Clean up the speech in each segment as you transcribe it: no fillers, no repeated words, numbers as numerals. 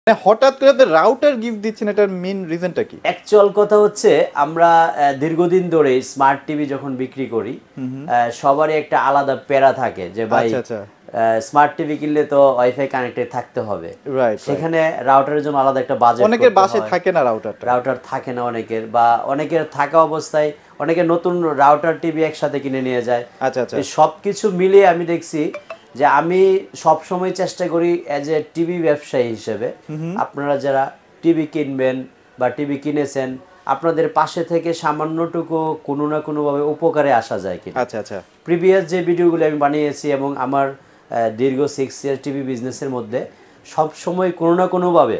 হঠাৎ করে আপনি রাউটার গিফট দিচ্ছেন, এটার মেইন রিজনটা কি? অ্যাকচুয়াল কথা হচ্ছে আমরা দীর্ঘদিন ধরে স্মার্ট টিভি যখন বিক্রি করি সবারই একটা আলাদা প্যারা থাকে যে ভাই স্মার্ট টিভি কিনলে তো ওয়াইফাই কানেক্টেড থাকতে হবে, সেখানে রাউটারের জন্য আলাদা একটা বাজেট। অনেকের বাসায় থাকে না রাউটার থাকে না অনেকের, বা অনেকের থাকা অবস্থায় অনেকে নতুন রাউটার টিভি একসাথে কিনে নিয়ে যায়। সবকিছু মিলিয়ে আমি দেখছি যে আমি সব সময় চেষ্টা করি অ্যাজ এ টিভি ব্যবসায়ী হিসেবে, আপনারা যারা টিভি কিনবেন বা টিভি কিনেছেন আপনাদের পাশে থেকে সামান্যটুকু কোনো না কোনোভাবে উপকারে আসা যায় কিনা। প্রিভিয়াস যে ভিডিওগুলো আমি বানিয়েছি এবং আমার দীর্ঘ 6 ইয়ার টিভি বিজনেসের মধ্যে সব সময় কোনো না কোনোভাবে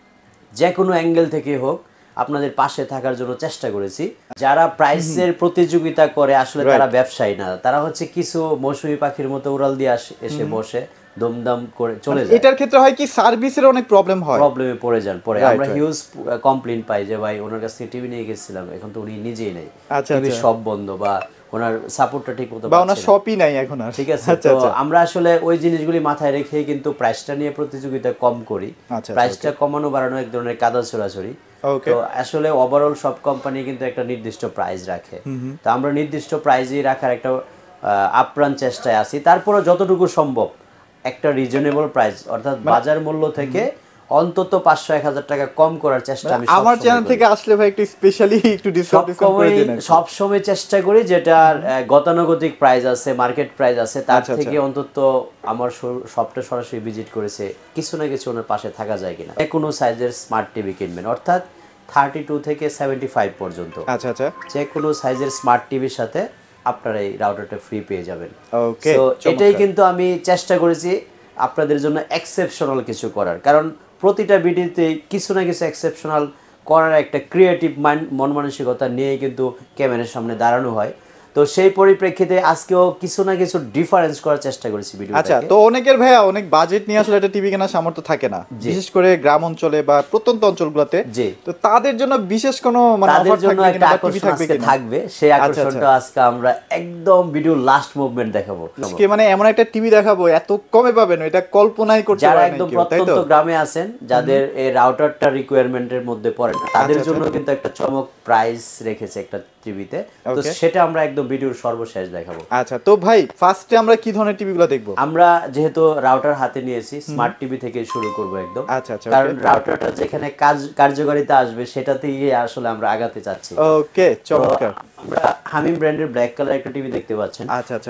যে কোনো অ্যাঙ্গেল থেকে হোক আপনাদের পাশে থাকার জন্য চেষ্টা করেছি। যারা প্রাইসের প্রতিযোগিতা করে আসলে তারা ব্যবসায়ী না, তারা হচ্ছে কিছু মৌসুমী পাখির মতো উড়াল দিয়ে এসে বসে দমদম করে চলে যায়। এটার ক্ষেত্রে হয় কি সার্ভিসের অনেক প্রবলেমে পড়ে যান। পরে আমরা হিউজ কমপ্লেইন পাই যে ভাই ওনার কাছ থেকে টিভি নিয়ে গেছিলাম, এখন তো উনি নিজেই নেই, টিভি সব বন্ধ বা ওনার সাপোর্টটা ঠিক মতো বা ওনার শপই নাই এখন আর। ঠিক আছে, তো আমরা আসলে ওই জিনিসগুলি মাথায় রেখে কিন্তু প্রাইসটা নিয়ে প্রতিযোগিতা কম করি। প্রাইসটা কমানো বাড়ানো এক ধরনের কাদা ছোড়াছড়ি। তো আসলে ওভারঅল সব কোম্পানি কিন্তু একটা নির্দিষ্ট প্রাইস রাখে, তো আমরা নির্দিষ্ট প্রাইসই রাখার একটা আপ্রাণ চেষ্টায় আছি। তারপরে যতটুকু সম্ভব একটা রিজনেবল প্রাইস, অর্থাৎ বাজার মূল্য থেকে অন্তত 500-1000 টাকা কম করার চেষ্টা আমি আমার চ্যানেল থেকে আসলে ভাই একটু স্পেশালি একটু ডিসকাউন্ট করে দেন। সব সময় চেষ্টা করি যেটার গতানুগতিক প্রাইস আছে, মার্কেট প্রাইস আছে, তার থেকে অন্তত আমার সবটা সরাসরি ভিজিট করেছে কিছু না কিছু ওনার পাশে থাকা যায় কিনা। যে কোনো সাইজের স্মার্ট টিভি কিনবেন, অর্থাৎ 32 থেকে 75 পর্যন্ত যে কোনো সাইজের স্মার্ট টিভির সাথে আপনারা এই রাউটারটা ফ্রি পেয়ে যাবেন। তো এটাই কিন্তু আমি চেষ্টা করেছি আপনাদের জন্য এক্সেপশনাল কিছু করার, কারণ প্রতিটা ভিডিওতে কিছু না কিছু এক্সেপশনাল করার একটা ক্রিয়েটিভ মন মানসিকতা নিয়ে কিন্তু ক্যামেরার সামনে দাঁড়ানো হয়। তো সেই পরিপ্রেক্ষিতে আজকেও কিছু না কিছু ডিফারেন্স করার চেষ্টা করেছি ভিডিওতে। তো অনেকের ভাইয়া অনেক বাজেট নিয়ে আসলে একটা টিভি কেনার সামর্থ্য থাকে না, বিশেষ করে গ্রাম অঞ্চলে বা প্রত্যন্ত অঞ্চলগুলোতে। তো তাদের জন্য বিশেষ কোনো তাদের জন্য একটা আকর্ষণ থাকবে, সেই আকর্ষণটা আজকে আমরা একদম ভিডিও লাস্ট মুভমেন্ট দেখাবো। আজকে মানে এমন একটা টিভি দেখাবো এত কমে পাবেন এটা কল্পনাই করতে পারেন না। যারা একদম প্রত্যন্ত গ্রামে আছেন, যাদের এই রাউটারটা রিকোয়ারমেন্টের মধ্যে পড়ে না, তাদের জন্য কিন্তু একটা চমক প্রাইস রেখেছে একটা টিভিতে, তো সেটা আমরা একদম ভিডিওর সর্বশেষ দেখাবো। তো ভাই ফার্স্টে আমরা কি ধরনের টিভিগুলো দেখবো? আমরা যেহেতু রাউটার হাতে নিয়েছি, স্মার্ট টিভি থেকে শুরু করব একদম। কারণ রাউটারটা যেখানে কার্যকারিতা আসবে সেটাতেই আসলে আমরা আগাতে চাচ্ছি। চমৎকার। আমরা হামিম ব্র্যান্ডের ব্ল্যাক কালার একটা টিভি দেখতে পাচ্ছেন।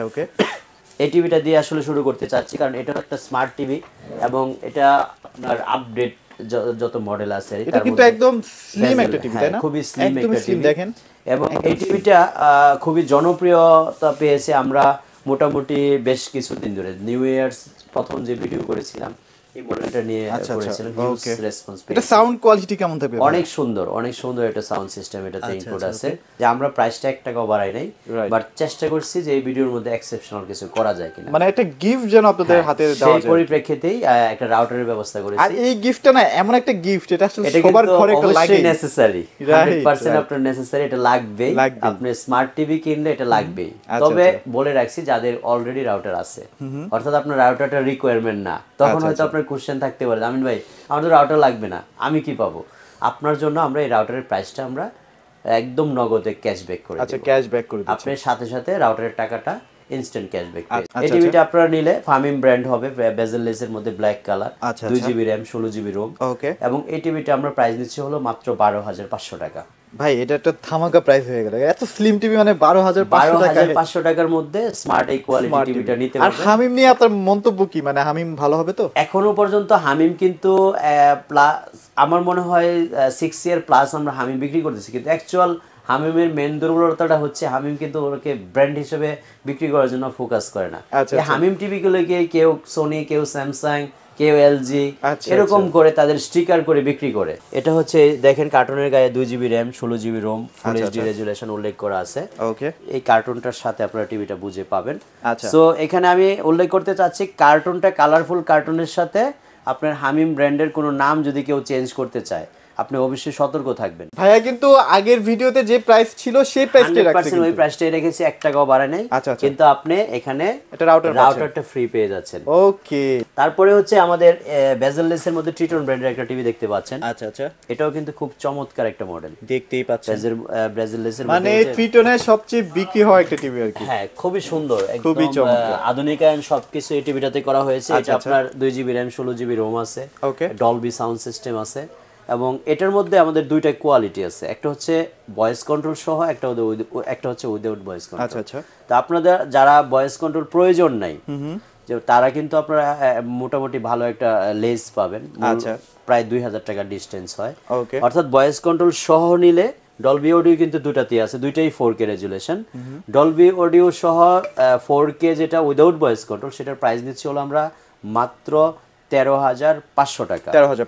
এই টিভিটা দিয়ে আসলে শুরু করতে চাচ্ছি, কারণ এটা একটা স্মার্ট টিভি এবং এটা আপনার আপডেট যত মডেল আছে এটা কিন্তু একদম স্লিম একটা টিভি, তাই না? খুবই স্লিম একটা টিভি দেখেন, এবং এই টিভিটা খুবই জনপ্রিয়তা পেয়েছে। আমরা মোটামুটি বেশ কিছুদিন ধরে নিউ ইয়ার্স প্রথম যে ভিডিও করেছিলাম এই মডেলটা নিয়ে করেছিলাম, হিউজ রেসপন্স পেয়েছে। এটা সাউন্ড কোয়ালিটি কেমন থাকবে? অনেক সুন্দর একটা সাউন্ড সিস্টেম এটাতে ইনপুট আছে। যে আমরা প্রাইসটা 1 টাকাও বাড়াই নাই, বাট চেষ্টা করছি যে এই ভিডিওর মধ্যে এক্সেপশনাল কিছু করা যায় কিনা, মানে একটা গিফট যেন আপনাদের হাতে দেওয়া যায়। সেই পরিপ্রেক্ষিতেই একটা রাউটারের ব্যবস্থা করেছি। আর এই গিফটটা না এমন একটা গিফট, এটা আসলে সবার ঘরে একটা লাগে, নেসেসারি 100% আপনার নেসেসারি, এটা লাগবেই। আপনি স্মার্ট টিভি কিনলে এটা লাগবেই। তবে বলে রাখছি যাদের অলরেডি রাউটার আছে, অর্থাৎ আপনার রাউটারটা রিকোয়ারমেন্ট না, তখন হয়তো আপনার কোশ্চেন থাকতে পারে আমিন ভাই আমার তো রাউটার লাগবে না, আমি কি পাবো? আপনার জন্য আমরা এই রাউটারের প্রাইসটা আমরা একদম নগদে ক্যাশব্যাক করে দেব। ক্যাশব্যাক করে দিচ্ছি, আপনার সাথে সাথে রাউটারের টাকাটা ইনস্ট্যান্ট ক্যাশব্যাক। এই টিভিটা আপনারা নিলে ফামিম ব্র্যান্ড হবে, বেজেললেসের মধ্যে black colour, 2GB RAM 16GB ROM, এবং এই টিভিটা আমরা প্রাইস নিচ্ছি হলো মাত্র 12,500 টাকা। ভাই এটা একটা ধামাকা প্রাইস হয়ে গেল, এত স্লিম টিভি মানে 12,500 টাকার মধ্যে স্মার্ট এই কোয়ালিটি টিভিটা নিতে পারবেন। আর হামিম নিয়ে আপনার মন্তব্য কি, মানে হামিম ভালো হবে তো? এখনো পর্যন্ত হামিম কিন্তু আমার মনে হয় 6 ইয়ার প্লাস আমরা হামিম বিক্রি করতেছি, কিন্তু অ্যাকচুয়াল হামিমের মেন দুর্বলতাটা হচ্ছে হামিম কিন্তু ওকে ব্র্যান্ড হিসেবে বিক্রি করার জন্য ফোকাস করে না। হামিম টিভিগুলোকে কেউ সোনি, কেউ স্যামসাং, কেউ এলজি এরকম করে তাদের স্টিকার করে বিক্রি করে। এটা হচ্ছে দেখেন কার্টুনের গায়ে 2GB RAM 16GB ROM full HD resolution উল্লেখ করা আছে। এই কার্টুনটার সাথে আপনারা টিভিটা বুঝে পাবেন। সো এখানে আমি উল্লেখ করতে চাচ্ছি কার্টুনটা কালারফুল কার্টুনের সাথে আপনার হামিম ব্র্যান্ডের কোনো নাম যদি কেউ চেঞ্জ করতে চায়, আপনি অবশ্যই সতর্ক থাকবেন। ভাইয়া কিন্তু আগের ভিডিওতে যে প্রাইস ছিল সেই প্রাইসটাই রাখছি, 100% ওই প্রাইসটাই রেখেছি, 1 টাকাও বাড়ায় নাই। কিন্তু আপনি এখানে এটা রাউটারটা ফ্রি পেয়ে যাচ্ছেন। ওকে। তারপরে হচ্ছে আমাদের বেজেললেসের মধ্যে ট্রিটন ব্র্যান্ডের একটা টিভি দেখতে পাচ্ছেন। আচ্ছা আচ্ছা, এটাও কিন্তু খুব চমৎকার একটা মডেল, দেখতেই পাচ্ছেন। বেজেললেসের মানে ট্রিটনের সবচেয়ে বিক্রি হয় একটা টিভি আর কি। হ্যাঁ, খুবই সুন্দর, একদম আধুনিকায়ন সবকিছু এই টিভিটাতে করা হয়েছে। এটা আপনার 2 জিবি র‍্যাম 16 জিবি রোম আছে, ডলবি সাউন্ড সিস্টেম আছে, এবং এটার মধ্যে আমাদের দুইটা কোয়ালিটি আছে, একটা হচ্ছে ভয়েস কন্ট্রোল সহ, একটা হচ্ছে উইদাউট ভয়েস কন্ট্রোল। আচ্ছা আচ্ছা। তো আপনাদের যারা ভয়েস কন্ট্রোল প্রয়োজন নাই, যে তারা কিন্তু আপনারা মোটামুটি ভালো একটা লেস পাবেন। আচ্ছা, প্রায় 2000 টাকা ডিসটেন্স হয়। অর্থাৎ ভয়েস কন্ট্রোল সহ নিলে ডলবি অডিও কিন্তু দুটাতেই আছে, দুইটাই 4K রেজুলেশন। ডলবি অডিও সহ 4K যেটা উইদাউট ভয়েস কন্ট্রোল, সেটার প্রাইস দিচ্ছি হলো আমরা মাত্র 13,500 টাকা।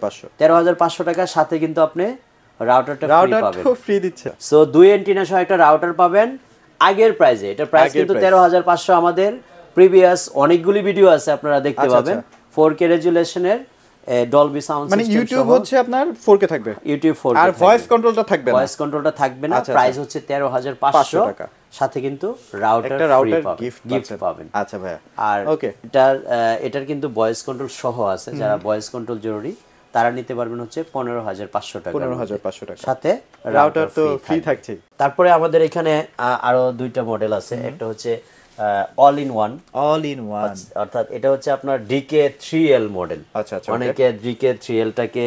13,500 টাকার সাথে কিন্তু আপনি রাউটারটা ফ্রি দিচ্ছে। সো 2 অ্যান্টেনা সহ একটা রাউটার পাবেন আগের প্রাইসে। এটা প্রাইস কিন্তু 13,500। আমাদের প্রিভিয়াস অনেকগুলি ভিডিও আছে, আপনারা দেখতে পাবেন 4K রেজুলেশনের ডলবি সাউন্ড সিস্টেম। মানে ইউটিউব হচ্ছে আপনার 4K থাকবে, ইউটিউব 4K, আর ভয়েস কন্ট্রোলটা থাকবে না। ভয়েস কন্ট্রোলটা থাকবে না। প্রাইস হচ্ছে 13,500 টাকা, সাথে কিন্তু রাউটার গিফট পাবেন। আচ্ছা ভাই। আর এটার কিন্তু ভয়েস কন্ট্রোল সহ আছে, যারা ভয়েস কন্ট্রোল জরুরি তারা নিতে পারবেন হচ্ছে 15,500 টাকা, 15,500 টাকা, সাথে রাউটার তো ফ্রি থাকছে। তারপরে আমাদের এখানে আরো দুইটা মডেল আছে, একটা হচ্ছে অল ইন ওয়ান, অর্থাৎ এটা হচ্ছে আপনার DK3L মডেল। অনেকে DK3L টাকে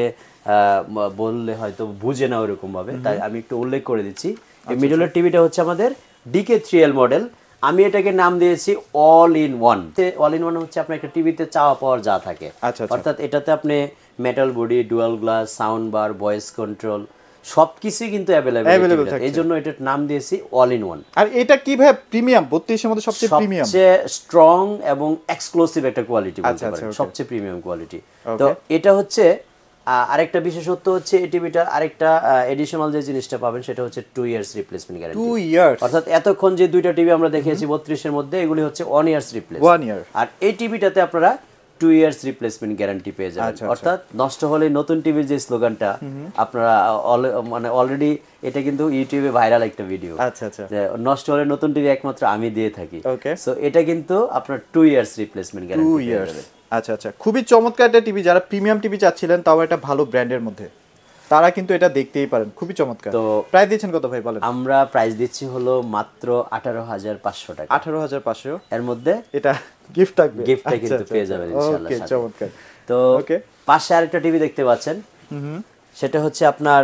বললে হয়তো বুঝে না ওরকম ভাবে, তাই আমি একটু উল্লেখ করে দিচ্ছি। এই মিডলের টিভিটা হচ্ছে আমাদের DK3L মডেল। আমি এটাকে নাম দিয়েছি all in one. All in one হচ্ছে আপনার একটা টিভিতে চাওয়া পাওয়ার যা থাকে, অর্থাৎ এটাতে আপনি metal body, dual glass, sound bar, voice control সবকিছুই কিন্তু অ্যাভেলেবল থাকে। এই জন্য এটার নাম দিয়েছি অল ইন ওয়ান। আর এটা কিভাবে প্রিমিয়াম, 32 এর মধ্যে সবচেয়ে প্রিমিয়াম, সবচেয়ে স্ট্রং এবং এক্সক্লুসিভ একটা কোয়ালিটি বলতে পারেন, সবচেয়ে প্রিমিয়াম কোয়ালিটি। তো এটা হচ্ছে আরেকটা বিশেষত্ব হচ্ছে এই টিভিটার আরেকটা এডিশনাল যে জিনিসটা পাবেন সেটা হচ্ছে 2 ইয়ার্স রিপ্লেসমেন্ট গ্যারান্টি। 2 ইয়ার্স, অর্থাৎ এতক্ষণ যে দুইটা টিভি আমরা দেখিয়েছি 32 এর মধ্যে, এগুলি হচ্ছে 1 ইয়ার্স রিপ্লেস। 1 ইয়ার। আর এই টিভিটাতে আপনারা 2 ইয়ার্স রিপ্লেসমেন্ট গ্যারান্টি পেয়ে যাবেন। অর্থাৎ নষ্ট হলে নতুন টিভির যে স্লোগানটা আপনারা মানে অলরেডি এটা কিন্তু ইউটিউবে ভাইরাল একটা ভিডিও। যে নষ্ট হলে নতুন টিভি একমাত্র আমি দিয়ে থাকি। সো এটা কিন্তু আপনার 2 ইয়ার্স রিপ্লেসমেন্ট গ্যারান্টি পেয়ে যাবেন। আচ্ছা আচ্ছা, খুবই চমৎকার একটা টিভি। যারা প্রিমিয়াম টিভি চাচ্ছিলেন, তাও একটা ভালো ব্র্যান্ডের মধ্যে, তারা কিন্তু এটা দেখতেই পারেন, খুবই চমৎকার। তো প্রাইস দিচ্ছেন কত ভাই বলেন? আমরা প্রাইস দিচ্ছি হলো মাত্র 18,500 টাকা। 18,500 এর মধ্যে এটা গিফট থাকবে, গিফটটা কিন্তু পেয়ে যাবেন ইনশাআল্লাহ। ওকে, চমৎকার। তো পাশে আরেকটা টিভি দেখতে পাচ্ছেন, সেটা হচ্ছে আপনার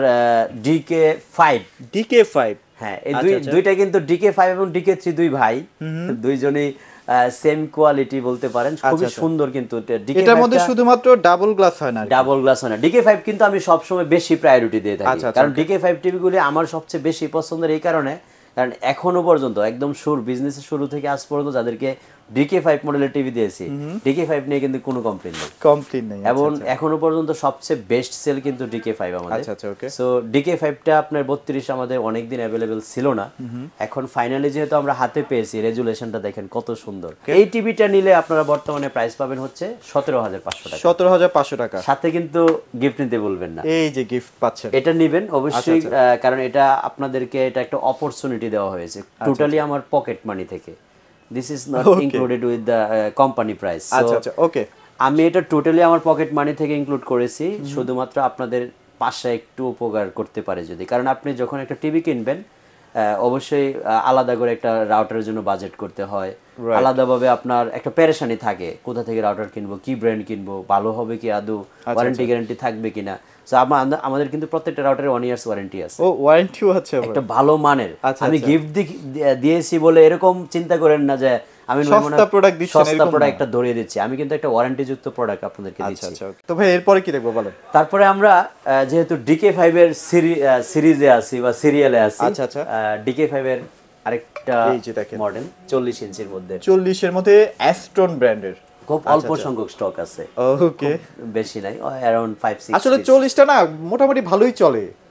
DK5। হ্যাঁ, এই দুইটা কিন্তু DK5 এবং DK3 দুই ভাই, দুইজনেই সেম কোয়ালিটি বলতে পারেন, খুবই সুন্দর। কিন্তু এটার মধ্যে শুধুমাত্র ডাবল গ্লাস হয় না, DK5 কিন্তু আমি সব সময় বেশি প্রায়োরিটি দিয়ে থাকি, কারণ DK5 টিভিগুলি আমার সবচেয়ে বেশি পছন্দের এই কারণে, কারণ এখনো পর্যন্ত একদম বিজনেসের শুরু থেকে আজ পর্যন্ত যাদেরকে DK5 মডেলের টিভি দিয়েছি, DK5 নিয়ে কিন্তু কোনো কমপ্লেইন নেই। এবং এখনো পর্যন্ত সবচেয়ে বেস্ট সেল কিন্তু DK5 আমাদের। সো DK5টা আপনার 32 আমাদের অনেকদিন অ্যাভেলেবেল ছিল না, এখন ফাইনালি যেহেতু আমরা হাতে পেয়েছি, রেজুলেশনটা দেখেন কত সুন্দর। এই টিভিটা নিলে আপনারা বর্তমানে প্রাইস পাবেন হচ্ছে 17,500 টাকা। 17,500 টাকা, সাথে কিন্তু গিফট নিতে বলবেন না। এই যে গিফট পাচ্ছেন, এটা নেবেন অবশ্যই, কারণ এটা আপনাদেরকে এটা একটা অপরচুনিটি দেওয়া হয়েছে টোটালি আমার পকেট মানি থেকে। This is not included with the company price. আমি এটা টোটালি আমার পকেট মানি থেকে ইনক্লুড করেছি, শুধুমাত্র আপনাদের পাশে একটু উপকার করতে পারে যদি। কারণ আপনি যখন একটা টিভি কিনবেন, অবশ্যই আলাদা করে একটা রাউটারের জন্য বাজেট করতে হয়, আলাদাভাবে আপনার একটা পেরেশানি থাকে, কোথা থেকে রাউটার কিনবো, কি ব্র্যান্ড কিনবো, ভালো হবে কি, আদৌ ওয়ারেন্টি গ্যারান্টি থাকবে কিনা। সো আমাদের কিন্তু প্রত্যেকটা রাউটারে 1 ইয়ার্স ওয়ারেন্টি আছে। ওয়ারেন্টিও আছে, একটা ভালো মানের। আমি গিফট দিয়েছি বলে এরকম চিন্তা করেন না যে আমি সস্তা প্রোডাক্টটা ধরিয়ে দিচ্ছি। আমি কিন্তু একটা ওয়ারেন্টি যুক্ত প্রোডাক্ট আপনাদেরকে দিচ্ছি। তো ভাই এরপরে কি দেখবো বলেন? তারপরে আমরা যেহেতু DK5 এর সিরিজে আছি বা সিরিয়ালে আছি, DK5 এর আরেকটা মডেল 40 ইঞ্চির মধ্যে, 40 এর মধ্যে অ্যাস্ট্রন ব্র্যান্ডের খুব অল্প সংখ্যক স্টক আছে, বেশি নাই, অ্যারাউন্ড 5-6। আসলে 40টা না মোটামুটি ভালোই চলে।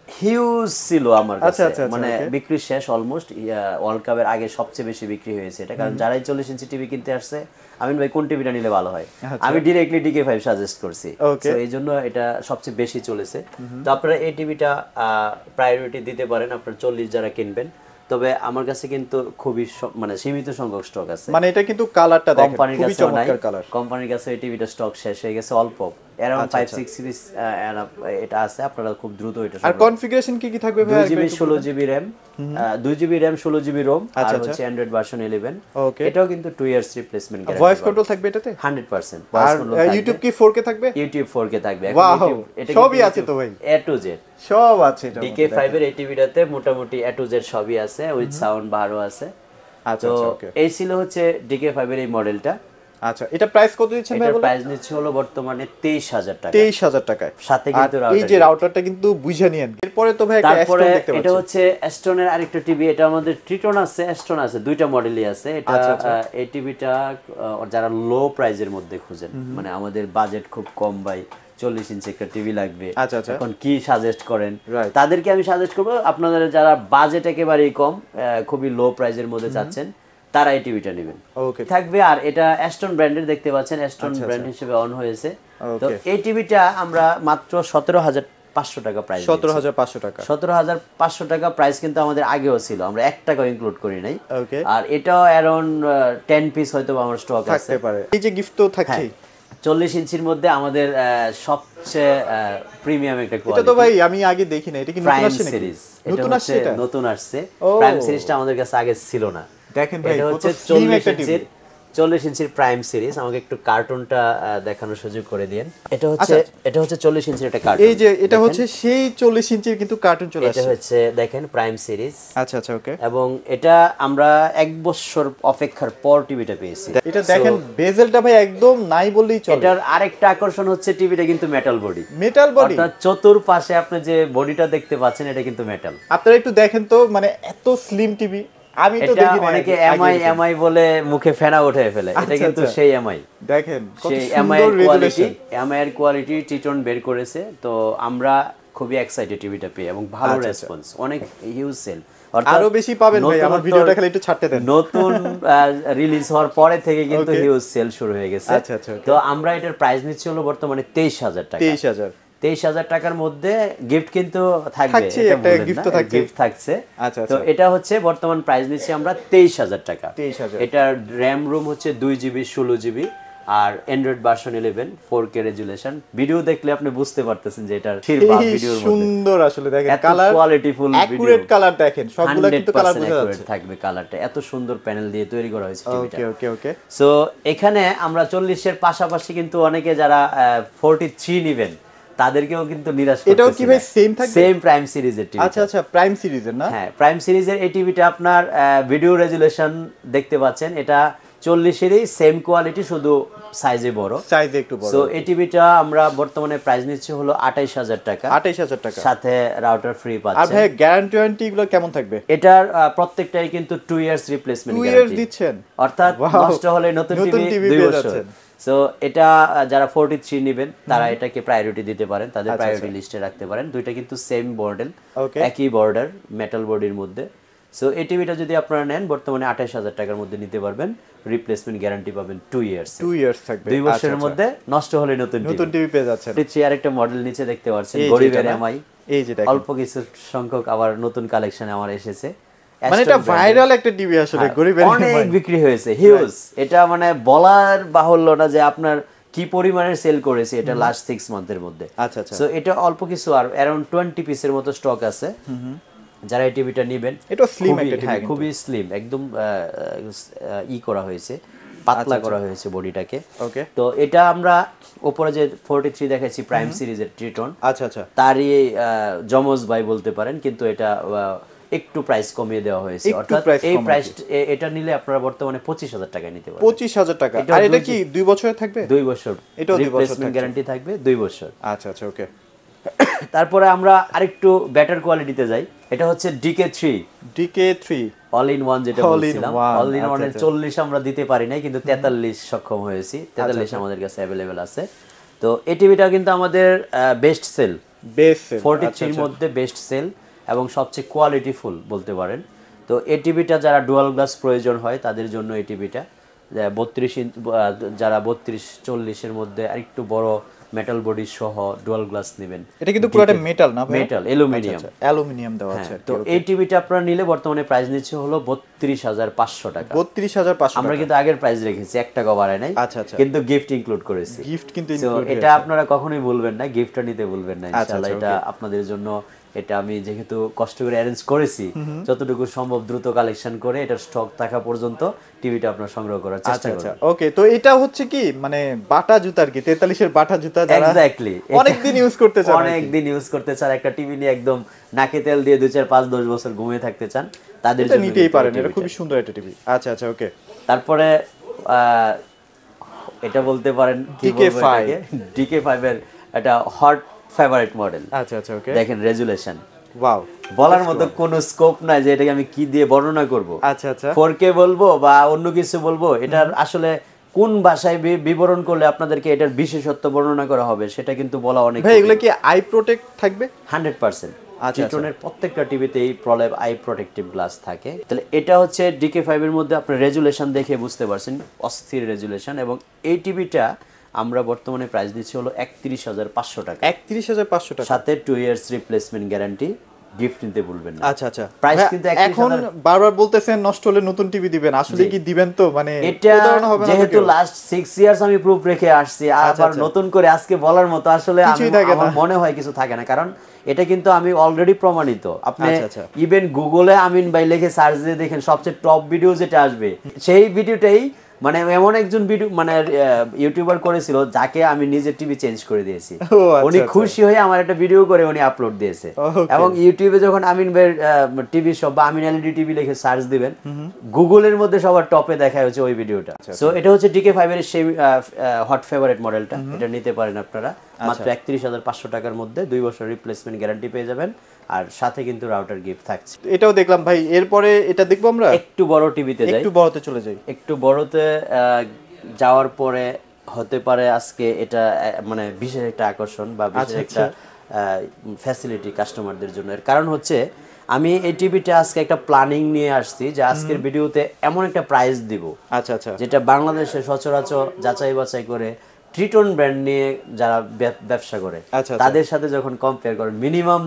হিউজ ছিল আমার কাছে, মানে বিক্রি শেষ অলমোস্ট। ওয়ার্ল্ড কাপের আগে সবচেয়ে বেশি বিক্রি হয়েছে এটা, কারণ যারাই 40 ইঞ্চি টিভি কিনতে আসছে, আমিন ভাই কোন টিভিটা নিলে ভালো হয়, আমি ডিরেক্টলি DK5 সাজেস্ট করছি, তো এই জন্য এটা সবচেয়ে বেশি চলেছে। তো আপনারা এই টিভিটা প্রায়োরিটি দিতে পারেন আপনারা 40 যারা কিনবেন। তবে আমার কাছে কিন্তু খুবই মানে সীমিত সংখ্যক স্টক আছে, মানে এটা কিন্তু কালারটা দেখেন খুবই চমৎকার কালার। কোম্পানির কাছে এই টিভিটা স্টক শেষ হয়ে গেছে অল্প, অ্যারাউন্ড 5-6 সিরিজ এটা আছে, আপনারা খুব দ্রুত এটা। আর কনফিগারেশন কি কি থাকবে ভাই? 2GB 16GB RAM, 2GB RAM 16GB ROM, আর হচ্ছে অ্যান্ড্রয়েড ভার্সন 11। এটাও কিন্তু 2 years replacement guarantee. Voice control থাকবে এটাতে 100%। আর ইউটিউব কি 4K থাকবে? ইউটিউব 4K থাকবে। এটা সবই আছে তো ভাই, A to Z সব আছে এটা। DK5 এর এই টিভিটাতে মোটামুটি A to Z সবই আছে, উইথ সাউন্ড বারও আছে। আচ্ছা ওকে, এই ছিল হচ্ছে DK5 এর এই মডেলটা। আচ্ছা, এটা প্রাইস কত দিচ্ছেন ভাই? এটা প্রাইস নিচ্ছে হলো বর্তমানে 23000 টাকা। 23000 টাকায় সাথে কিন্তু এই যে রাউটারটা কিন্তু বুঝে নিয়েন। এরপরে তো ভাই একটা অ্যাস্টন দেখতে পাচ্ছি। এটা হচ্ছে অ্যাস্টনের আরেকটা টিভি, এটা আমাদের ট্রিটন আছে, অ্যাস্টন আছে, দুইটা মডেলই আছে। এটা এই টিভিটা যারা লো প্রাইজের মধ্যে খুঁজেন, মানে আমাদের বাজেট খুব কম ভাই, 40 ইঞ্চি একটা টিভি লাগবে, এখন কি সাজেস্ট করেন? তাদেরকে আমি সাজেস্ট করবো, আপনাদের যারা বাজেট একেবারেই কম, খুবই লো প্রাইজের মধ্যে চাচ্ছেন, তারা এই টিভিটা নেবেন থাকবে। আর এটা অ্যাস্টন ব্র্যান্ডের দেখতে পাচ্ছেন, অ্যাস্টন ব্র্যান্ড হিসেবে অন হয়েছে। তো এই টিভিটা আমরা মাত্র 17500 টাকা প্রাইস। 17500 টাকা, 17500 টাকা প্রাইস কিন্তু আমাদের আগেও ছিল, আমরা 1 টাকা ইনক্লুড করি নাই। আর এটাও অ্যারাউন্ড 10 পিস হয়তো আমার স্টক আছে। এই যে গিফট তো থাকছেই। 40 ইঞ্চির মধ্যে আমাদের সবচেয়ে প্রিমিয়াম একটা কোয়ালিটি। এটা তো ভাই আমি আগে দেখি না, এটা কি নতুন আসছে নাকি? নতুন আসছে, নতুন আসছে। প্রাইম সিরিজটা আমাদের কাছে আগে ছিল না। দেখেন ভাই, এটা হচ্ছে 40 ইঞ্চির প্রাইম সিরিজ। আমাকে একটু কার্টুনটা দেখানোর সুযোগ করে দিন। এটা হচ্ছে 40 ইঞ্চির একটা কার্টুন। এই যে এটা হচ্ছে সেই 40 ইঞ্চির কিন্তু কার্টুন চলে আসছে। এটা হচ্ছে দেখেন প্রাইম সিরিজ। আচ্ছা ওকে। এবং এটা আমরা 1 বছর অপেক্ষার পর টিভিটা পেয়েছি। এটা দেখেন বেজেলটা ভাই একদম নাই বললেই চলে। এটার আরেকটা আকর্ষণ হচ্ছে টিভিটা কিন্তু মেটাল বডি। মেটাল বডি অর্থাৎ চতুর্পাশে আপনি যে বডিটা দেখতে পাচ্ছেন এটা কিন্তু মেটাল। আপনারা একটু দেখেন তো, মানে এত স্লিম টিভি আমি তো দেখি না। অনেকে এমআই বলে মুখে ফেনা উঠে ফেলে, এটা কিন্তু সেই এমআই। দেখেন কত সুন্দর রেজোলিউশন, এমআই এর কোয়ালিটি টিটন বের করেছে। তো আমরা খুবই এক্সাইটেড টিভিটা পেয়ে, এবং ভালো রেসপন্স, অনেক হিউজ সেল। আরো বেশি পাবেন ভাই, আমার ভিডিওটা খালি একটু ছাড়তে দেন। নতুন রিলিজ হওয়ার পরে থেকে কিন্তু হিউজ সেল শুরু হয়ে গেছে। তো আমরা এটার প্রাইস নিচ্ছি হলো বর্তমানে 23000 টাকা। 23000 টাকার মধ্যে গিফট কিন্তু থাকবে, একটা গিফট থাকছে। তো এটা হচ্ছে বর্তমান প্রাইস নিচ্ছি আমরা 23000 টাকা। এটার র‍্যাম রুম হচ্ছে 2GB 16GB, আর Android version 11, 4K resolution. Video দেখলে আপনি বুঝতে পারতেছেন যে এটা ভিডিওর মধ্যে সুন্দর আসলে দেখেন, কালার কোয়ালিটিফুল, একুরেট কালার দেখেন, সবগুলা কিন্তু কালার বোঝা যাচ্ছে। থাকবে কালারটা এত সুন্দর প্যানেল দিয়ে তৈরি করা হয়েছে টিভিটা। ওকে। সো এখানে আমরা 40 এর পাশাপাশি কিন্তু অনেকে যারা 43 নেবেন তাদেরকেও কিন্তু নিরাশ করতেছি। এটাও কি ভাই সেম থাকবে? সেম প্রাইম সিরিজের টিভি। আচ্ছা প্রাইম সিরিজের না? হ্যাঁ, প্রাইম সিরিজের এই টিভিটা আপনার ভিডিও রেজোলিউশন দেখতে পাচ্ছেন, এটা 40 এরই সেম কোয়ালিটি, শুধু সাইজে বড়, সাইজে একটু বড়। সো এই টিভিটা আমরা বর্তমানে প্রাইস নিচ্ছি হলো 28000 টাকা। 28000 টাকা, সাথে রাউটার ফ্রি পাচ্ছেন। আর ভাই গ্যারান্টি ওয়ারেন্টি এগুলো কেমন থাকবে? এটার প্রত্যেকটাই কিন্তু 2 ইয়ার্স রিপ্লেসমেন্ট গ্যারান্টি। 2 ইয়ার্স দিচ্ছেন, অর্থাৎ নষ্ট হলে নতুন টিভি 2 বছর। সো এটা যারা 43 নেবেন তারা এটাকে প্রায়োরিটি দিতে পারেন, তাদের প্রায়োরিটি লিস্টে রাখতে পারেন। দুইটা কিন্তু সেম মডেল, একই বর্ডার, মেটাল বডির মধ্যে। সো এই টিভিটা যদি আপনারা নেন বর্তমানে 28000 টাকার মধ্যে নিতে পারবেন, রিপ্লেসমেন্ট গ্যারান্টি পাবেন 2 ইয়ার্স। 2 ইয়ার্স থাকবে, 2 বছরের মধ্যে নষ্ট হলে নতুন টিভি পেয়ে যাচ্ছেন। আরেকটা মডেল নিচে দেখতে পাচ্ছেন, গরিবের এমআই। এই যে দেখেন, অল্প কিছু সংখ্যক আবার নতুন কালেকশনে আমার এসেছে। মানে এটা ভাইরাল একটা টিভি আসলে, গরিবের অনেক বিক্রি হয়েছে, হিউজ। এটা মানে বলার বাহুল্য না যে আপনার কি পরিমাণের সেল করেছে এটা লাস্ট 6 মান্থের মধ্যে। আচ্ছা সো এটা অল্প কিছু, আর অ্যারাউন্ড 20 পিসের মতো স্টক আছে। যারা এই টিভিটা নেবেন, এটা স্লিম একটা টিভি, হ্যাঁ খুবই স্লিম, একদম করা হয়েছে, পাতলা করা হয়েছে বডিটাকে। ওকে। তো এটা আমরা উপরে যে 43 দেখাচ্ছি প্রাইম সিরিজের ট্রিটন, আচ্ছা তারই জমজ ভাই বলতে পারেন, কিন্তু এটা একটু প্রাইস কমিয়ে দেওয়া হয়েছে। অর্থাৎ এই প্রাইস এটা নিলে আপনারা বর্তমানে 25000 টাকায় নিতে পারবেন। 25000 টাকা। আর এটা কি 2 বছরের থাকবে? 2 বছর, এটাও 2 বছর গ্যারান্টি থাকবে, 2 বছর। আচ্ছা ওকে। তারপরে আমরা আরেকটু বেটার কোয়ালিটিতে যাই। এটা হচ্ছে DK3 অল ইন ওয়ান, যেটা বলছিলাম। অল ইন ওয়ানের 40 আমরা দিতে পারি নাই, কিন্তু 43 সক্ষম হয়েছি। 43 আমাদের কাছে अवेलेबल আছে। তো এই টিভিটা কিন্তু আমাদের বেস্ট সেল বেস্ট সেল 43 এর মধ্যে বেস্ট সেল এবং সবচেয়ে কোয়ালিটিফুল বলতে পারেন। তো এই টিভিটা যারা ডুয়াল গ্লাস প্রয়োজন হয় তাদের জন্য এই টিভিটা 32 ইঞ্চ, যারা 32-40 এর মধ্যে আরেকটু বড় মেটাল বডি সহ ডুয়াল গ্লাস নেবেন। এটা কিন্তু পুরোটা মেটাল না, মেটাল অ্যালুমিনিয়াম, অ্যালুমিনিয়াম দেওয়া আছে। তো এই টিভিটা আপনারা নিলে বর্তমানে প্রাইস নিচ্ছে হলো 32,500 টাকা। 32,500 আমরা কিন্তু আগের প্রাইস রেখেছি, 1 টাকা বাড়ায় নাই। আচ্ছা আচ্ছা, কিন্তু গিফট ইনক্লুড করেছি। গিফট কিন্তু এটা আপনারা কখনোই বলবেন না, গিফটটা নিতে বলবেন না ইনশাআল্লাহ। এটা আপনাদের জন্য, এটা আমি যেহেতু কষ্ট করে অ্যারেঞ্জ করেছি, যতটুকু সম্ভব দ্রুত কালেকশন করে এটা স্টক থাকা পর্যন্ত টিভিটা আপনারা সংগ্রহ করার চেষ্টা করবেন। ওকে, তো এটা হচ্ছে কি মানে বাটা জুতা আর কি, 43 এর বাটা জুতা যারা এক্স্যাক্টলি অনেক দিন ইউজ করতে চান, অনেক দিন ইউজ করতে চান, একটা টিভি নিয়ে একদম নাকে তেল দিয়ে 2 4 5 10 বছর ঘুমিয়ে থাকতে চান, তাদের জন্য নিতেই পারেন। এটা খুবই সুন্দর একটা টিভি। আচ্ছা আচ্ছা, ওকে। তারপরে এটা বলতে পারেন DK5 এর একটা হট ফেভারিট মডেল। আচ্ছা আচ্ছা, ওকে। দেখেন রেজুলেশন, ওয়াও, বলার মতো কোনো স্কোপ নাই যে এটাকে আমি কি দিয়ে বর্ণনা করব। আচ্ছা আচ্ছা, 4K বলবো বা অন্য কিছু বলবো, এটার আসলে কোন ভাষায় বিবরণ করলে আপনাদেরকে এটার বিশেষত্ব বর্ণনা করা হবে সেটা কিন্তু বলা অনেক। ভাই এগুলো কি আই প্রোটেক্ট থাকবে? 100%। চিটনের প্রত্যেকটা টিভিতেই প্রলেব আই প্রোটেক্টিভ গ্লাস থাকে। তাহলে এটা হচ্ছে DK5 এর মধ্যে আপনি রেজুলেশন দেখে বুঝতে পারছেন, অস্থির রেজুলেশন। এবং এই টিভিটা আমরা বর্তমানে প্রাইস দিচ্ছি হলো 31,500 টাকা। 31,500 টাকা, সাথে 2 ইয়ার্স রিপ্লেসমেন্ট গ্যারান্টি। গিফট নিতে ভুলবেন না। আচ্ছা আচ্ছা, প্রাইস কিন্তু এখন বারবার বলতেছেন নষ্ট হলে নতুন টিভি দিবেন, আসলে কি দিবেন? তো মানে এটা যেহেতু লাস্ট 6 ইয়ার্স আমি প্রুফ রেখে আসছি, আবার নতুন করে আজকে বলার মতো আসলে আমার মনে হয় কিছু থাকে না, কারণ এটা কিন্তু আমি অলরেডি প্রমাণিত। আপনি ইভেন গুগলে আমিন ভাই লিখে সার্চ দিয়ে দেখেন, সবচেয়ে টপ ভিডিও যেটা আসবে সেই ভিডিওটাই মানে এমন একজন ভিডিও মানে ইউটিউবার করেছিল যাকে আমি নিজে টিভি চেঞ্জ করে দিয়েছি। উনি খুশি হয়ে আমার একটা ভিডিও করে উনি আপলোড দিয়েছে। এবং ইউটিউবে যখন আমিন ভাইয়ের টিভি শপ বা আমিন এলইডি টিভি লিখে সার্চ দিবেন, গুগলের মধ্যে সবার টপে দেখা হচ্ছে ওই ভিডিওটা। সো এটা হচ্ছে DK5 এর সেই হট ফেভারিট মডেলটা। এটা নিতে পারেন আপনারা মাত্র 31,500 টাকার মধ্যে। 2 বছর রিপ্লেসমেন্ট গ্যারান্টি পেয়ে যাবেন, আর সাথে কিন্তু রাউটার গিফট থাকছে। এটাও দেখলাম ভাই। এরপরে এটা দেখবো আমরা একটু বড় টিভিতে যাই, একটু বড়তে চলে যাই। একটু বড়তে যাওয়ার পরে হতে পারে আজকে এটা মানে বিশেষ একটা আকর্ষণ বা বিশেষ একটা ফ্যাসিলিটি কাস্টমারদের জন্য। এর কারণ হচ্ছে আমি এই টিভিটা আজকে একটা প্ল্যানিং নিয়ে আসছি যে আজকের ভিডিওতে এমন একটা প্রাইস দিব, আচ্ছা আচ্ছা, যেটা বাংলাদেশে সচরাচর যাচাই বাছাই করে ট্রিটন ব্র্যান্ড নিয়ে যারা ব্যবসা করে তাদের সাথে যখন কম্পেয়ার করেন, মিনিমাম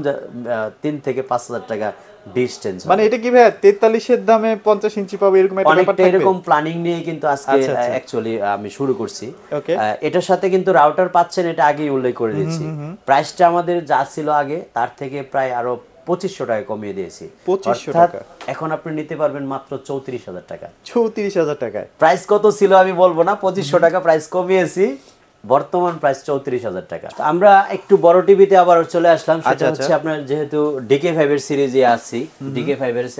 3 থেকে 5,000 টাকা ডিসটেন্স। মানে এটা কি ভাই 43 এর দামে 50 ইঞ্চি পাবো এরকম একটা ব্যাপার থাকবে? এরকম প্ল্যানিং নিয়ে কিন্তু আজকে অ্যাকচুয়ালি আমি শুরু করছি। এটার সাথে কিন্তু রাউটার পাচ্ছেন, এটা আগেই উল্লেখ করে দিয়েছি। প্রাইসটা আমাদের যা ছিল আগে তার থেকে প্রায় আরো 2500 টাকা কমিয়ে দিয়েছি। 2500 টাকা এখন আপনি নিতে পারবেন মাত্র 34,000 টাকা। 34,000 টাকায়। প্রাইস কত ছিল আমি বলবো না, 2500 টাকা প্রাইস কমিয়েছি, বর্তমান প্রাইস 34,000 টাকা। আমরা একটু বড় টিভিতে আবার চলে আসলাম। সেটা হচ্ছে আপনার যেহেতু DK5 এর সিরিজে আছি, DK5 এর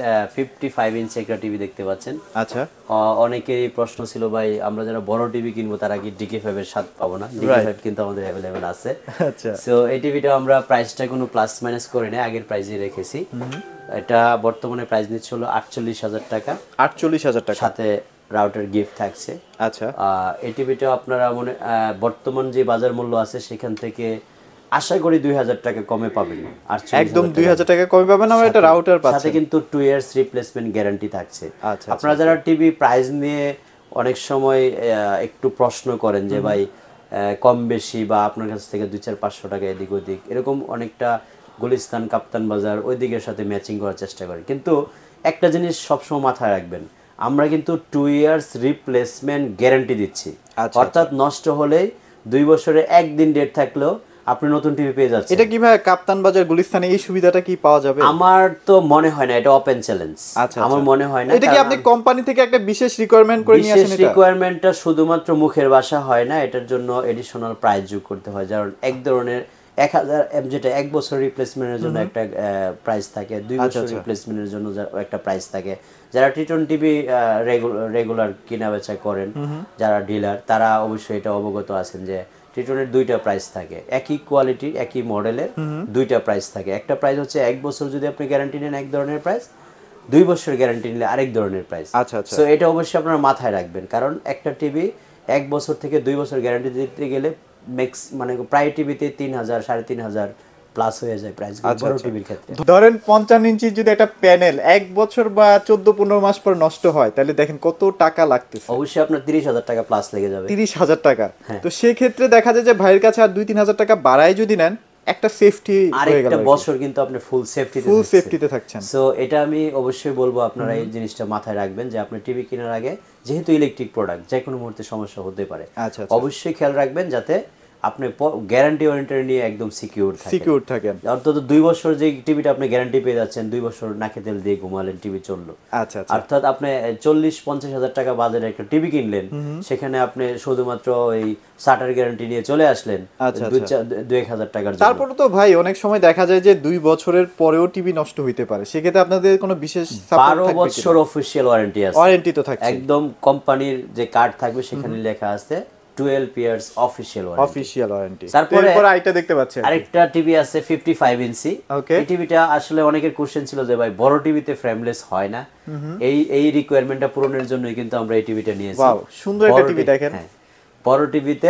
55 ইঞ্চি একটা টিভি দেখতে পাচ্ছেন। আচ্ছা, অনেকেরই প্রশ্ন ছিল ভাই আমরা যারা বড় টিভি কিনবো তারা কি DK5 এর স্বাদ পাবো না? DK5 কিন্তু আমাদের अवेलेबल আছে। আচ্ছা, সো এই টিভিটা আমরা প্রাইসটা কোনো প্লাস মাইনাস করে না, আগের প্রাইসই রেখেছি। এটা বর্তমানে প্রাইস নিচ্ছে হলো 48,000 টাকা। 48,000 টাকা, সাথে রাউটার গিফট থাকছে। আচ্ছা, এই টিভিটা আপনারা বর্তমান যে বাজার মূল্য আছে সেখান থেকে আশা করি 2,000 টাকা কমে পাবেন। আর একদম 2,000 টাকা কমে পাবেন। আমরা এটা রাউটার পাচ্ছি, সাথে কিন্তু 2 ইয়ার্স রিপ্লেসমেন্ট গ্যারান্টি থাকছে। আচ্ছা, আপনারা যারা টিভি প্রাইস নিয়ে অনেক সময় একটু প্রশ্ন করেন যে ভাই কম বেশি বা আপনার কাছ থেকে 2-4-500 টাকা এদিক ওদিক, এরকম অনেকটা গুলিস্তান কাপ্তান বাজার ওই দিকের সাথে ম্যাচিং করার চেষ্টা করেন, কিন্তু একটা জিনিস সবসময় মাথায় রাখবেন, আমরা কিন্তু 2 ইয়ার্স রিপ্লেসমেন্ট গ্যারান্টি দিচ্ছি। অর্থাৎ নষ্ট হলে 2 বছরে একদিন ডেট থাকলেও আপনি নতুন টিভি পেয়ে যাচ্ছেন। এটা কি ভাই কাপ্তান বাজার গুলিস্তানে এই সুবিধাটা কি পাওয়া যাবে? আমার তো মনে হয় না, এটা ওপেন চ্যালেঞ্জ। আমার মনে হয় না। এটা কি আপনি কোম্পানি থেকে একটা বিশেষ রিকোয়ারমেন্ট করে নিয়ে আসেন? এটা বিশেষ রিকোয়ারমেন্টটা শুধুমাত্র মুখের ভাষা হয় না, এটার জন্য এডিশনাল প্রাইস যোগ করতে হয়। যেমন এক ধরনের 1000 যেটা 1 বছর রিপ্লেসমেন্টের জন্য একটা প্রাইস থাকে, 2 বছর রিপ্লেসমেন্টের জন্য একটা প্রাইস থাকে। যারা টিটন টিভি রেগুলার কিনা বেচা করেন, যারা ডিলার, তারা অবশ্যই এটা অবগত আছেন যে টিটনের 2টা প্রাইস থাকে, একই কোয়ালিটি একই মডেলের 2টা প্রাইস থাকে। একটা প্রাইস হচ্ছে 1 বছর যদি আপনি গ্যারান্টি নেন এক ধরনের প্রাইস, 2 বছর গ্যারান্টি নিলে আরেক ধরনের প্রাইস। আচ্ছা আচ্ছা, সো এটা অবশ্যই আপনারা মাথায় রাখবেন, কারণ একটা টিভি 1 বছর থেকে 2 বছর গ্যারান্টি দিতে গেলে মানে প্রায় টিভিতে 3,000, 3,500 প্লাস হয়ে যায় প্রাইস বড় টিভির ক্ষেত্রে। ধরেন 55 ইঞ্চি যদি একটা প্যানেল 1 বছর বা 14-15 মাস পর নষ্ট হয় তাহলে দেখেন কত টাকা লাগতেছে। অবশ্যই আপনার 30,000 টাকা প্লাস লেগে যাবে। 30,000 টাকা। তো সেই ক্ষেত্রে দেখা যায় যে ভাইয়ের কাছে আর 2-3,000 টাকা বাড়ায় যদি নেন একটা সেফটি হয়ে গেল, আরেকটা বছর কিন্তু আপনি ফুল সেফটিতে থাকছেন। সো এটা আমি অবশ্যই বলবো আপনারা এই জিনিসটা মাথায় রাখবেন যে আপনি টিভি কেনার আগে, যেহেতু ইলেকট্রিক প্রোডাক্ট যে কোনো মুহূর্তে সমস্যা হতে পারে, অবশ্যই খেয়াল রাখবেন যাতে আপনি গ্যারান্টি ওয়ারেন্টি নিয়ে একদম সিকিউর থাকেন। অর্থাৎ 2 বছর যে টিভিটা আপনি গ্যারান্টি পেয়ে যাচ্ছেন, 2 বছর নাকে তেল দিয়ে ঘুমালেন, টিভি চললো। অর্থাৎ আপনি 40-50 হাজার টাকা বাজারে একটা টিভি কিনলেন, সেখানে আপনি শুধুমাত্র এই শাটার গ্যারান্টি নিয়ে চলে আসলেন 2-1 হাজার টাকার জন্য। তারপরে তো ভাই অনেক সময় দেখা যায় যে 2 বছরের পরেও টিভি নষ্ট হইতে পারে, সেক্ষেত্রে আপনাদের কোনো বিশেষ 12 বছর অফিশিয়াল ওয়ারেন্টি আছে। ওয়ারেন্টি তো থাকে, একদম কোম্পানির যে কার্ড থাকবে সেখানে লেখা আছে 12 ইয়ার্স অফিশিয়াল ওয়ারেন্টি। তারপরে আরেকটা দেখতে পাচ্ছেন, আরেকটা টিভি আছে 55 ইঞ্চি। এই টিভিটা আসলে অনেকের কোশ্চেন ছিল যে ভাই বড় টিভিতে ফ্রেমলেস হয় না, এই রিকোয়ারমেন্টটা পূরণের জন্যই কিন্তু আমরা এই টিভিটা নিয়েছি। ওয়াও, সুন্দর একটা টিভি দেখেন। বড় টিভিতে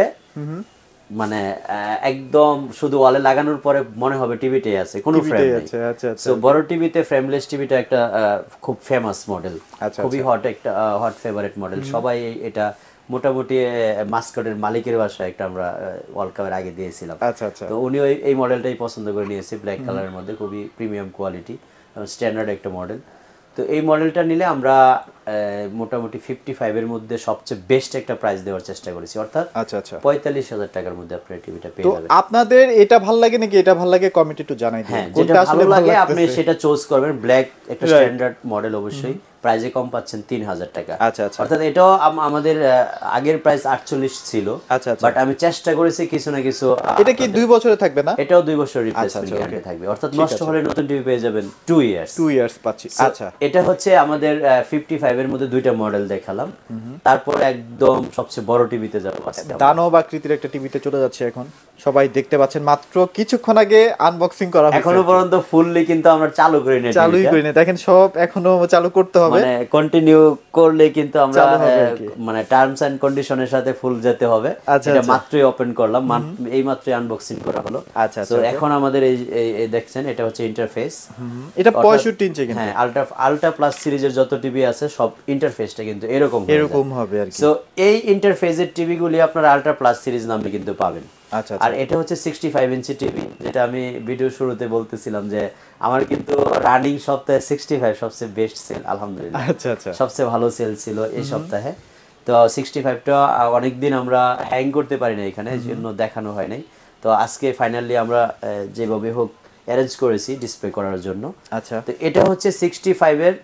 মানে একদম শুধু ওয়ালে লাগানোর পরে মনে হবে টিভিটাই আছে, কোনো ফ্রেম নেই। সো বড় টিভিতে ফ্রেমলেস টিভিটা একটা খুব ফেমাস মডেল, খুবই হট ফেভারিট মডেল। সবাই এটা মোটামুটি মাস্কটের মালিকের বাসায় একটা আমরা ওয়ার্ল্ড কাপের আগে দিয়েছিলাম। তো উনি এই মডেলটাই পছন্দ করে নিয়েছে, ব্ল্যাক কালারের মধ্যে, খুবই প্রিমিয়াম কোয়ালিটি, স্ট্যান্ডার্ড একটা মডেল। তো এই মডেলটা নিলে আমরা মোটামুটি 55 এর মধ্যে সবচেয়ে বেস্ট একটা প্রাইস দেওয়ার চেষ্টা করেছি, অর্থাৎ 45,000 টাকার মধ্যে আপনি টিভিটা পেয়ে যাবেন। তো আপনাদের এটা ভালো লাগে নাকি এটা ভালো লাগে কমেন্টে একটু জানাই দিন। হ্যাঁ, যেটা ভালো লাগে আপনি সেটা চুজ করবেন। ব্ল্যাক একটা স্ট্যান্ডার্ড মডেল, অবশ্যই প্রাইসে কম পাচ্ছেন 3,000 টাকা। অর্থাৎ এটাও আমাদের আগের প্রাইস 48 ছিল, বাট আমি চেষ্টা করেছি কিছু না কিছু। এটা কি 2 বছরে থাকবে না? এটাও 2 বছর রিপ্লেসমেন্ট গ্যারান্টি থাকবে, অর্থাৎ নষ্ট হলে নতুন টিভি পেয়ে যাবেন 2 ইয়ার্স পাচ্ছি। এটা হচ্ছে আমাদের 55 এর মধ্যে দুইটা মডেল দেখালাম। তারপর একদম সবচেয়ে বড় টিভিতে যাব, দানব আকৃতির একটা টিভিতে চলে যাচ্ছে এখন। সবাই দেখতে পাচ্ছেন, মাত্র কিছুক্ষণ আগে আনবক্সিং করা হয়েছে, এখনো পর্যন্ত ফুললি কিন্তু আমরা চালুই করিনি। দেখেন সব এখনো চালু করতে হবে, মানে কন্টিনিউ করলে কিন্তু আমরা মানে টার্মস এন্ড কন্ডিশনের সাথে ফুল যেতে হবে। এটা মাত্রই ওপেন করলাম, এই মাত্রই আনবক্সিং করা হলো। তো এখন আমাদের এই দেখছেন, এটা হচ্ছে ইন্টারফেস। এটা 65 ইঞ্চি কিন্তু। হ্যাঁ, আলট্রা প্লাস সিরিজের যত টিভি আছে সব ইন্টারফেসটা কিন্তু এরকম হবে আর কি। সো এই ইন্টারফেসের টিভিগুলি আপনারা আলট্রা প্লাস সিরিজ নামে কিন্তু পাবেন। আর এটা হচ্ছে 65 ইঞ্চি টিভি, যেটা আমি ভিডিও শুরুতে বলতেছিলাম যে আমার কিন্তু রানিং সপ্তাহে 65 সবচেয়ে বেস্ট সেল, আলহামদুলিল্লাহ। সবচেয়ে ভালো সেল ছিল এই সপ্তাহে। তো 65টা অনেকদিন আমরা হ্যাং করতে পারি না এখানে, এই জন্য দেখানো হয় নাই। তো আজকে ফাইনালি আমরা যেভাবে হোক অ্যারেঞ্জ করেছি ডিসপ্লে করার জন্য। তো এটা হচ্ছে 65 এর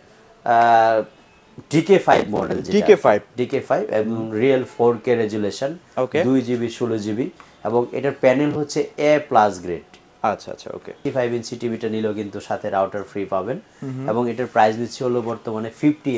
DK5 মডেল, DK5 এবং real 4K resolution, 2GB 16GB, এবং এটার প্যানেল হচ্ছে A+ গ্রেড। 55 ইঞ্চি টিভিটা নিলেও কিন্তু সাথে রাউটার ফ্রি পাবেন, এবং এটার প্রাইস দিচ্ছি হলো বর্তমানে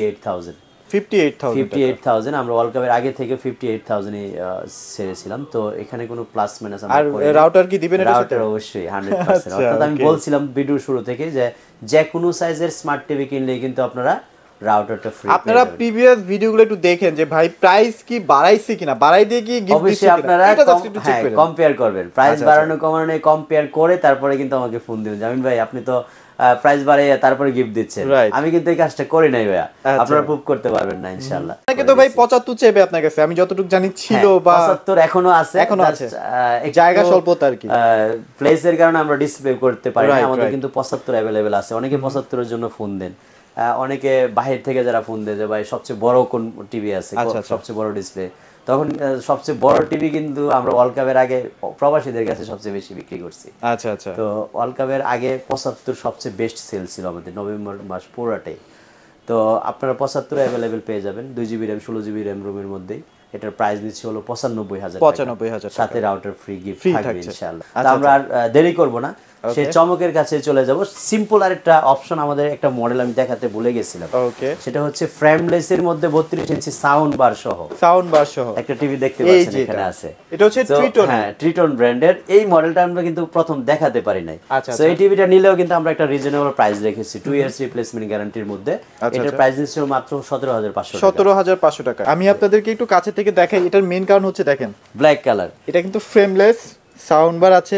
58,000। আমরা ওয়ার্ল্ড কাপের আগে থেকে 58,000 এ ছেড়েছিলাম। তো এখানে কোনো প্লাস মাইনাস আর রাউটার কি দিবেন? রাউটার অবশ্যই 100%। অর্থাৎ আমি বলছিলাম ভিডিও শুরু থেকে যে কোনো সাইজের স্মার্ট টিভি কিনলে কিন্তু আপনারা রাউটারটা ফ্রি। আপনারা প্রিভিয়াস ভিডিওগুলো একটু দেখেন যে ভাই প্রাইস কি বাড়াইছে কিনা, বাড়াই দিয়ে কি গিফট দিচ্ছে কিনা, আপনারা কম্পেয়ার করবেন। প্রাইস বাড়ানো কমানো কম্পেয়ার করে তারপরে কিন্তু আমাকে ফোন দিবেন, জামিন ভাই আপনি তো প্রাইস বাড়াইয়া তারপরে গিফট দিচ্ছেন। আমি কিন্তু এই কাজটা করি নাই ভাইয়া, আপনারা প্রুফ করতে পারবেন না ইনশাআল্লাহ। আপনাকে তো ভাই 75 চাইবে আপনার কাছে, আমি যতটুকু জানি ছিল বা 75 এখনো আছে, জায়গা স্বল্পতা আর কি, প্লেসের কারণে আমরা ডিসপ্লে করতে পারি না। আমাদের কিন্তু 75 अवेलेबल আছে। অনেকে 75 এর জন্য ফোন দেন, অনেকে বাহির থেকে যারা ফোন দেয় যে ভাই সবচেয়ে বড় কোন টিভি আছে, সবচেয়ে বড় ডিসপ্লে, তখন সবচেয়ে বড় টিভি কিন্তু আমরা ওয়ার্ল্ড কাপের আগে প্রবাসীদের কাছে সবচেয়ে বেশি বিক্রি করছি। তো ওয়ার্ল্ড কাপের আগে 75 সবচেয়ে বেস্ট সেল ছিল আমাদের নভেম্বর মাস পুরোটাই। তো আপনারা 75 अवेलेबल পেয়ে যাবেন, 2GB RAM 16GB RAM রুমের মধ্যেই। এটার প্রাইস দিচ্ছি হলো 95,000 সাথে রাউটার ফ্রি গিফট থাকবে ইনশাআল্লাহ। তো আমরা আর দেরি করব না, সেই চমকের কাছে চলে যাব। সিম্পল আরেকটা অপশন, আমাদের একটা মডেল আমি দেখাতে ভুলে গেছিলাম, সেটা হচ্ছে ফ্রেমলেস এর মধ্যে 32 ইঞ্চি সাউন্ড বার সহ একটা টিভি দেখতে পাচ্ছেন এখানে আছে। এটা হচ্ছে ট্রিটন, হ্যাঁ ট্রিটন ব্র্যান্ডের। এই মডেলটা আমরা কিন্তু প্রথম দেখাতে পারি নাই। সো এই টিভিটা নিলেও কিন্তু আমরা একটা রিজনেবল প্রাইস রেখেছি, 2 ইয়ার্স রিপ্লেসমেন্ট গ্যারান্টির মধ্যে। এটার প্রাইস দিচ্ছি মাত্র 17,500 টাকা। আমি আপনাদেরকে একটু কাছে থেকে দেখাই। এটার মেইন কারণ হচ্ছে দেখেন ব্ল্যাক কালার, এটা কিন্তু ফ্রেমলেস, সাউন্ড বার আছে,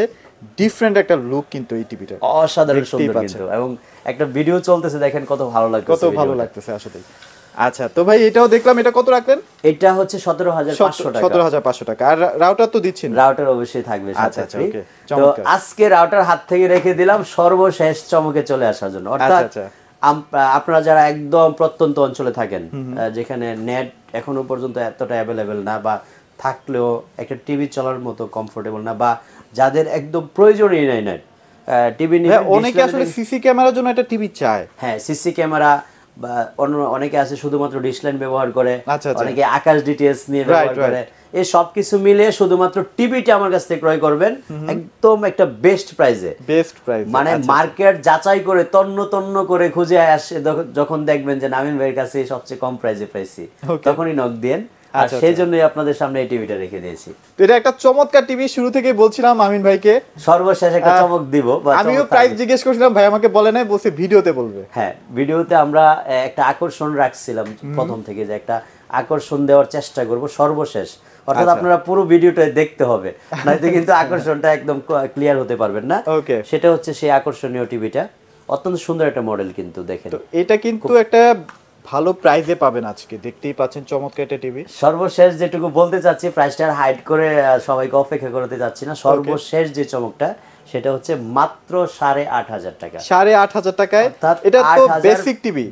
ডিফারেন্ট একটা লুক কিন্তু এই টিভিটা, অসাধারণ সুন্দর কিন্তু, এবং একটা ভিডিও চলতেছে দেখেন কত ভালো লাগছে, কত ভালো লাগতেছে আসলে। আচ্ছা তো ভাই এটাও দেখলাম, এটা কত রাখলেন? এটা হচ্ছে 17500 টাকা। 17500 টাকা। আর রাউটার তো দিচ্ছেন? রাউটার অবশ্যই থাকবে সাথে। আচ্ছা আচ্ছা, ওকে, তো আজকে রাউটার হাত থেকে রেখে দিলাম সর্বশেষ চমকে চলে আসার জন্য। অর্থাৎ আপনারা যারা একদম প্রত্যন্ত অঞ্চলে থাকেন, যেখানে নেট এখনো পর্যন্ত এতটা অ্যাভেলেবেল না, বা থাকলেও একটা টিভি চলার মতো কমফোর্টেবল না, বা যাদের একদম প্রয়োজনই নাই নেট টিভি নিয়ে, অনেকে আসলে সিসি ক্যামেরার জন্য একটা টিভি চায়। হ্যাঁ, সিসি ক্যামেরা, বা অনেকে আছে শুধুমাত্র ডিশ লাইন ব্যবহার করে, অনেকে আকাশ ডিটিএস নিয়ে ব্যবহার করে। এই সব কিছু মিলে শুধুমাত্র টিভিটা আমার কাছ থেকে ক্রয় করবেন একদম একটা বেস্ট প্রাইসে, মানে মার্কেট যাচাই করে তন্ন তন্ন করে খুঁজে আসে, যখন দেখবেন যে আমিন ভাইয়ের কাছে সবচেয়ে কম প্রাইসে পাইছি, তখনই নক দেন। আর সেই জন্যই আপনাদের সামনে এই টিভিটা রেখে দিয়েছি। তো এটা একটা চমৎকার টিভি, শুরু থেকেই বলছিলাম আমিন ভাইকে সর্বশেষ একটা চমক দিব। আমিও প্রাইস জিজ্ঞেস করছিলাম, ভাই আমাকে বলে নাই, বলছে ভিডিওতে বলবে। হ্যাঁ, ভিডিওতে আমরা একটা আকর্ষণ রাখছিলাম প্রথম থেকে, যে একটা আকর্ষণ দেওয়ার চেষ্টা করব সর্বশেষ, অর্থাৎ আপনারা পুরো ভিডিওটা দেখতে হবে, নয়তো কিন্তু আকর্ষণটা একদম ক্লিয়ার হতে পারবেন না। সেটা হচ্ছে সেই আকর্ষণীয় টিভিটা, অত্যন্ত সুন্দর একটা মডেল কিন্তু দেখেন। তো এটা কিন্তু একটা ভালো প্রাইসে পাবেন আজকে, দেখতেই পাচ্ছেন চমৎকার একটা টিভি। সর্বশেষ যেটুকু বলতে চাচ্ছি, প্রাইসটা হাইড করে সবাইকে অপেক্ষা করতে যাচ্ছি না, সর্বশেষ যে চমকটা সেটা হচ্ছে মাত্র 8500 টাকা। 8500 টাকায় এটা তো বেসিক টিভি,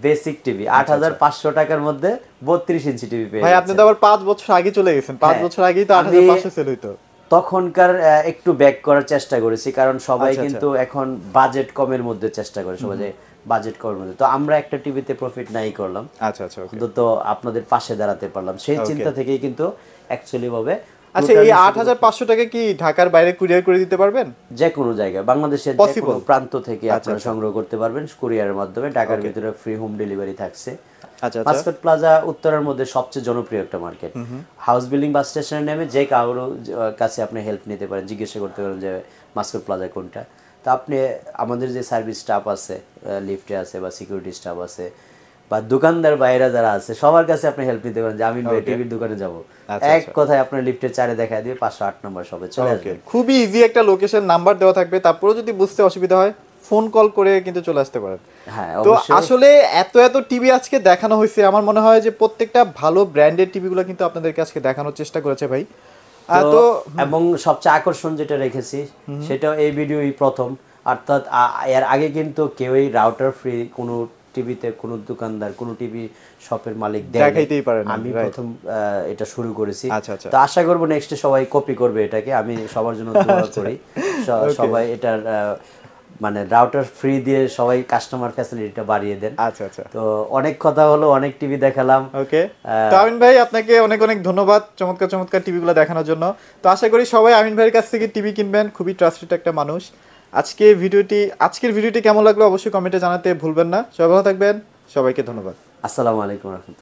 8500 টাকার মধ্যে 32 ইঞ্চি টিভি পেয়ে ভাই। আপনি তো আবার 5 বছর আগে চলে গেছেন, 5 বছর আগেই তো 8500 সেল হইতো। তখনকার একটু ব্যাক করার চেষ্টা করেছি, কারণ সবাই কিন্তু এখন বাজেট কমের মধ্যে চেষ্টা করে, সবাই বাজেট কমের মধ্যে। তো আমরা একটা টিভিতে প্রফিট নাই করলাম, আচ্ছা আচ্ছা, তো আপনাদের পাশে দাঁড়াতে পারলাম, সেই চিন্তা থেকেই কিন্তু অ্যাকচুয়ালি ভাবে। আচ্ছা, এই 8500 টাকা কি ঢাকার বাইরে কুরিয়ার করে দিতে পারবেন? যে কোনো জায়গায়, বাংলাদেশের যে কোনো প্রান্ত থেকে আপনারা সংগ্রহ করতে পারবেন কুরিয়ারের মাধ্যমে। ঢাকার ভিতরে ফ্রি হোম ডেলিভারি থাকছে। মাস্কট প্লাজা উত্তরার মধ্যে সবচেয়ে জনপ্রিয় একটা মার্কেট। হাউস বিল্ডিং বাস স্টেশনের নেমে যে কারোর কাছে আপনি হেল্প নিতে পারেন, জিজ্ঞাসা করতে পারেন যে মাস্কট প্লাজা কোনটা। তো আপনি আমাদের যে সার্ভিস স্টাফ আছে, লিফটে আছে বা সিকিউরিটি স্টাফ আছে, বা দোকানদার বাইরে যারা আছে, সবার কাছে আপনি হেল্প নিতে পারেন যে আমিন ভাই টিভির দোকানে যাব, এক কথায় আপনার লিফটের 4-এ দেখায় দিবে, 508 নম্বর সবে চলে আসবে। খুবই ইজি একটা লোকেশন, নাম্বার দেওয়া থাকবে, তারপরেও যদি বুঝতে অসুবিধা হয় ফোন কল করে কিন্তু চলে আসতে পারেন। হ্যাঁ, তো আসলে এত টিভি আজকে দেখানো হয়েছে, আমার মনে হয় যে প্রত্যেকটা ভালো ব্র্যান্ডের টিভিগুলো কিন্তু আপনাদেরকে আজকে দেখানোর চেষ্টা করেছে ভাই। তো এবং সবচেয়ে আকর্ষণ যেটা রেখেছি সেটা এই ভিডিওই প্রথম, অর্থাৎ এর আগে কিন্তু কেউই রাউটার ফ্রি কোনো টিভিতে কোনো দোকানদার কোনো টিভি শপের মালিক দেখাইতেই পারে না। আমি প্রথম এটা শুরু করেছি। তো আশা করব নেক্সটে সবাই কপি করবে এটাকে, আমি সবার জন্য দোয়া করি সবাই এটার মানে রাউটার ফ্রি দিয়ে সবাই কাস্টমার ফ্যাসিলিটিটা বাড়িয়ে দেন। আচ্ছা আচ্ছা, তো অনেক কথা হলো, অনেক টিভি দেখালাম। ওকে, তো আমিন ভাই আপনাকে অনেক অনেক ধন্যবাদ চমৎকার চমৎকার টিভিগুলো দেখানোর জন্য। তো আশা করি সবাই আমিন ভাইয়ের কাছ থেকে টিভি কিনবেন, খুবই ট্রাস্টেড একটা মানুষ। আজকের ভিডিওটি কেমন লাগলো অবশ্যই কমেন্টে জানাতে ভুলবেন না। সবাই ভালো থাকবেন, সবাইকে ধন্যবাদ। আসসালামু আলাইকুম।